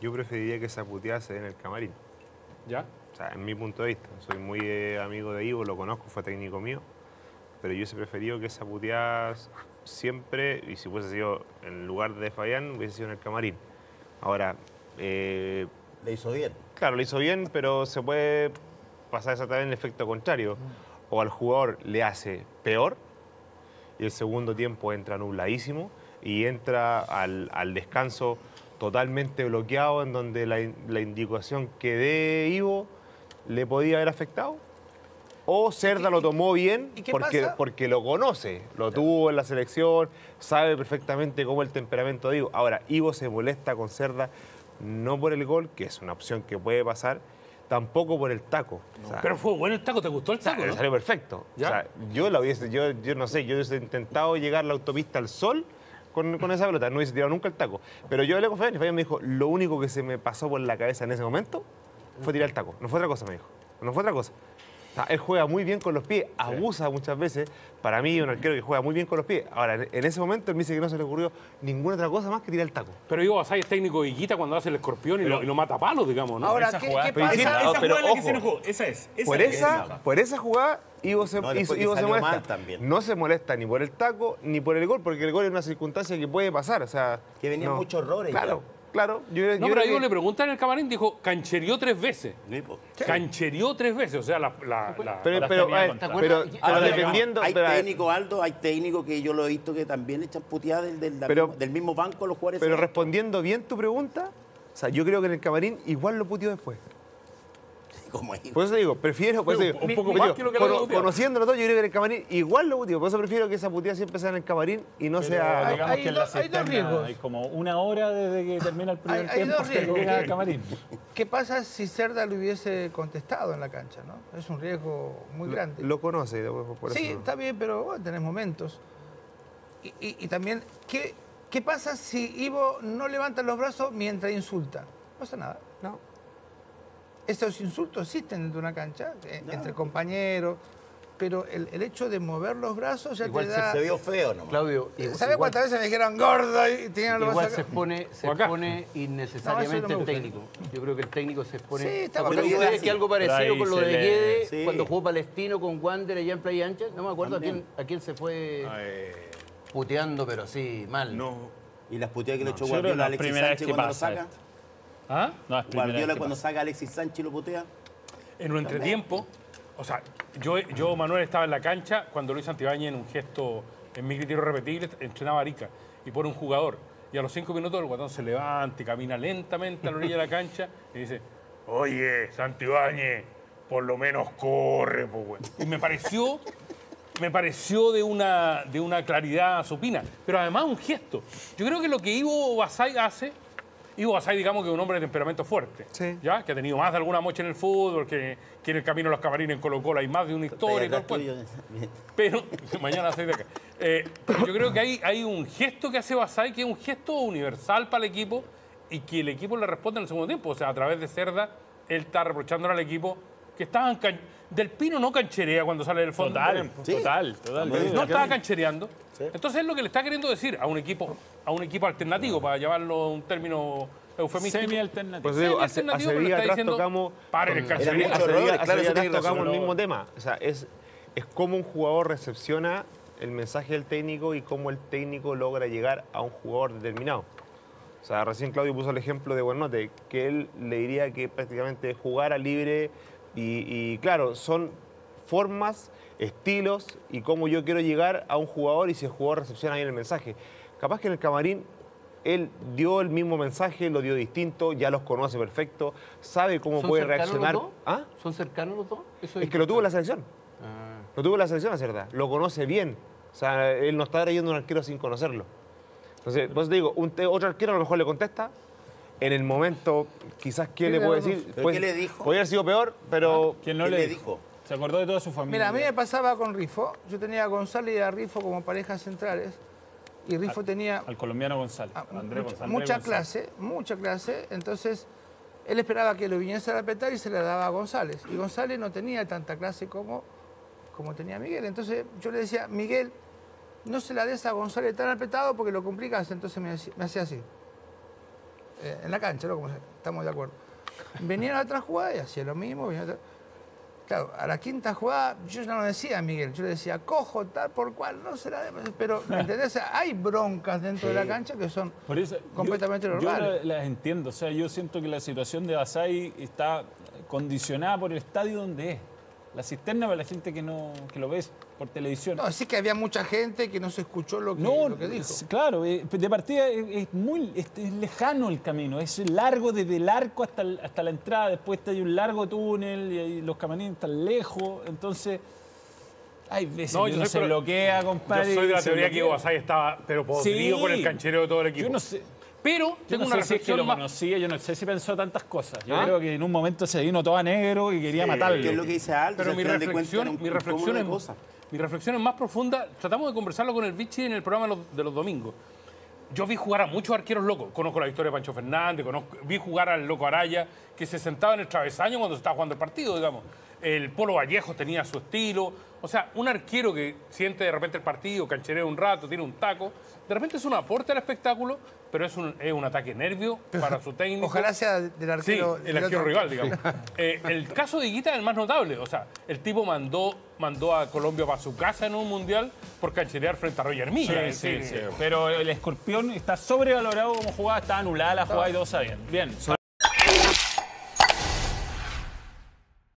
Yo preferiría que esa puteada se dé en el camarín. ¿Ya? O sea, en mi punto de vista. Soy muy amigo de Ivo, lo conozco, fue técnico mío. Pero yo hubiese preferido que esa puteada siempre, y si hubiese sido en lugar de Fabián, hubiese sido en el camarín. Ahora, Le hizo bien. claro, lo hizo bien, pero se puede pasar exactamente el efecto contrario. O al jugador le hace peor y el segundo tiempo entra nubladísimo y entra al descanso totalmente bloqueado, en donde la indicación que dé Ivo le podía haber afectado. O Cerda lo tomó bien ¿Y qué porque, pasa? porque lo conoce, lo tuvo en la selección, sabe perfectamente cómo es el temperamento de Ivo. Ahora, Ivo se molesta con Cerda no por el gol, que es una opción que puede pasar, tampoco por el taco. O sea, Pero fue bueno el taco, ¿te gustó el taco? le ¿no? salió perfecto. ¿Ya? O sea, yo no sé, yo hubiese intentado llegar a la autopista al Sol con esa pelota, no hubiese tirado nunca el taco. Pero yo hablé con Fabián y Fabián me dijo, lo único que se me pasó por la cabeza en ese momento fue tirar el taco. No fue otra cosa, me dijo. No fue otra cosa. O sea, él juega muy bien con los pies, abusa muchas veces. Para mí, un arquero que juega muy bien con los pies. Ahora, en ese momento, él me dice que no se le ocurrió ninguna otra cosa más que tirar el taco. Pero Ivo Basay es técnico de Higuita cuando hace el escorpión y lo mata a palos, digamos, ¿no? Ahora, Esa ¿qué jugada- pasa? Pero Esa pero jugada en la que ojo. se enojó. Esa es. Por esa jugada, Ivo se, No, después que Ivo se salió molesta. mal también. No se molesta ni por el taco ni por el gol, porque el gol es una circunstancia que puede pasar. O sea, Que venían no. muchos errores. Claro, claro. Yo No, pero creo a Ivo que- le preguntan en el camarín, dijo, canchereó 3 veces. Sí, po. Canchereó 3 veces, o sea, Pero, Las pero, tenía eh, contra. pero, Ahora, pero dependiendo... hay pero, técnicos, Aldo, hay técnicos que yo lo he visto que también le echan puteadas del mismo banco a los jugadores. pero respondiendo bien tu pregunta, o sea, yo creo que en el camarín igual lo puteó después. Como ahí. Por eso digo, prefiero... por eso digo, un poco digo, más que lo que lo había puteado. conociéndolo todo, yo creo que en el camarín igual lo puteó. Por eso prefiero que esa puteada siempre sea en el camarín y no sea... Digamos Hay que en la dos- hay dos cisterna riesgos. hay como una hora desde que termina el primer Hay tiempo dos hasta que riesgos. llega al camarín. ¿Qué pasa si Cerda lo hubiese contestado en la cancha, no? Es un riesgo muy grande. Lo conoce, por Sí, eso. está bien, pero bueno, tenés momentos. Y también, ¿qué pasa si Ivo no levanta los brazos mientras insulta? No pasa nada. No. Esos insultos existen dentro de una cancha, entre compañeros, pero el hecho de mover los brazos ya Igual te da... se vio feo nomás. Claudio, ¿Sabes cuántas veces me dijeron gordo y tenían los igual brazos se acá? expone No, innecesariamente eso no me el gusta. técnico. Yo creo que el técnico se expone. Sí, está ¿Se acuerdan bien. ustedes que algo Pero parecido ahí con lo se de le- Guede Sí. cuando jugó Palestino con Wander allá en Playa Ancha? No me acuerdo También. a quién se fue puteando, pero sí, mal. No. Y las puteadas que le echó yo creo que Guardiola a es la Alexis primera vez Sánchez que cuando lo pasa saca. esto. ¿Ah? No, es primera Guardiola vez que cuando pasa. saca a Alexis Sánchez y lo putea. En un entretiempo, o sea, yo, Manuel, estaba en la cancha cuando Luis Santibáñez, en un gesto, en mi criterio repetible, entrenaba a Arica y pone un jugador. Y a los 5 minutos el guatón se levanta y camina lentamente a la orilla de la cancha y dice, oye, Santibáñez, por lo menos corre, pues, güey. Y me pareció de una claridad supina, pero además un gesto. Yo creo que lo que Ivo Basay hace, Ivo Basay, digamos que es un hombre de temperamento fuerte, Sí. ¿ya? Que ha tenido más de alguna mocha en el fútbol, que en el camino a los camarines en Colo-Colo hay más de una historia y todo el cuento. Pero, mañana 6 de acá. Pero yo creo que hay un gesto que hace Basay, que es un gesto universal para el equipo y que el equipo le responde en el segundo tiempo. O sea, a través de Cerda, él está reprochándole al equipo que estaban... Del Pino no cancherea cuando sale del fondo. Total. No estaba canchereando. Entonces es lo que le está queriendo decir a un equipo alternativo, para llevarlo a un término eufemístico. Semi-alternativo. Pues digo, hace Alternativo, pero le días está atrás diciendo, tocamos... paren el Eran canchereo. muchos errores, claro, Hace eso días atrás tiene razón. tocamos el mismo tema. O sea, es cómo un jugador recepciona el mensaje del técnico y cómo el técnico logra llegar a un jugador determinado. O sea, recién Claudio puso el ejemplo de Buenote, que él le diría que prácticamente jugara libre y claro, son formas, estilos y cómo yo quiero llegar a un jugador y si el jugador recepciona bien el mensaje. Capaz que en el camarín él dio el mismo mensaje, lo dio distinto, ya los conoce perfecto, sabe cómo ¿Son puede cercanos reaccionar. los dos? ¿Ah? ¿Son cercanos los dos? Eso Es que lo tuvo en la selección. Ah. Lo tuvo en la selección, a Cerda. Lo conoce bien. O sea, él no está trayendo un arquero sin conocerlo. Entonces, pues digo, otro arquero a lo mejor le contesta. En el momento, quizás, ¿qué le puede decir? ¿Pero qué le dijo? Podría haber sido peor, pero... ¿Quién no ¿Qué le le dijo? dijo? Se acordó de toda su familia. Mira, a mí me pasaba con Rifo. Yo tenía a González y a Rifo como parejas centrales. Y Rifo tenía Al colombiano González. Andrés González. mucha clase. Entonces, él esperaba que lo viniese a apretar y se le daba a González. Y González no tenía tanta clase como tenía Miguel. Entonces, yo le decía, Miguel, no se la des a González tan apretado porque lo complicas. Entonces me hacía así. en la cancha, ¿no? Como estamos de acuerdo. Venían a otra jugada y hacía lo mismo. Claro, a la quinta jugada yo ya no decía a Miguel, yo le decía, cojo, tal por cual, no será... Pero, ¿me entendés? O sea, hay broncas dentro de la cancha que son Por eso, completamente normales. Yo las entiendo. O sea, yo siento que la situación de Basay está condicionada por el estadio donde es. La cisterna para la gente que lo ve por televisión. No, sí que había mucha gente que no se escuchó lo que dijo. Claro, de partida es lejano el camino, es largo desde el arco hasta la entrada, después hay un largo túnel y los camarines están lejos, entonces hay veces que uno se bloquea, compadre. Yo soy de la teoría que Basay estaba, pero podrido con el canchero de todo el equipo. Yo no sé. Pero tengo una reflexión lo conocía, yo no sé si pensó tantas cosas. Yo creo que en un momento se vino todo a negro y quería matarlo. ¿Qué es lo que dice Aldo? Pero mi reflexión es más profunda. Tratamos de conversarlo con el Vichy en el programa de los domingos. Yo vi jugar a muchos arqueros locos. Conozco la historia de Pancho Fernández, vi jugar al Loco Araya, que se sentaba en el travesaño cuando se estaba jugando el partido, digamos. El Polo Vallejo tenía su estilo. O sea, un arquero que siente de repente el partido, cancherea un rato, tiene un taco, de repente es un aporte al espectáculo, pero es un ataque nervio para su técnico. Ojalá sea del arquero... Sí, el arquero rival, digamos. El caso de Higuita es el más notable. O sea, el tipo mandó a Colombia para su casa en un mundial por cancherear frente a Roger Milla. Sí. Pero el Escorpión está sobrevalorado como jugada, está anulada la jugada y todos sabían. Bien.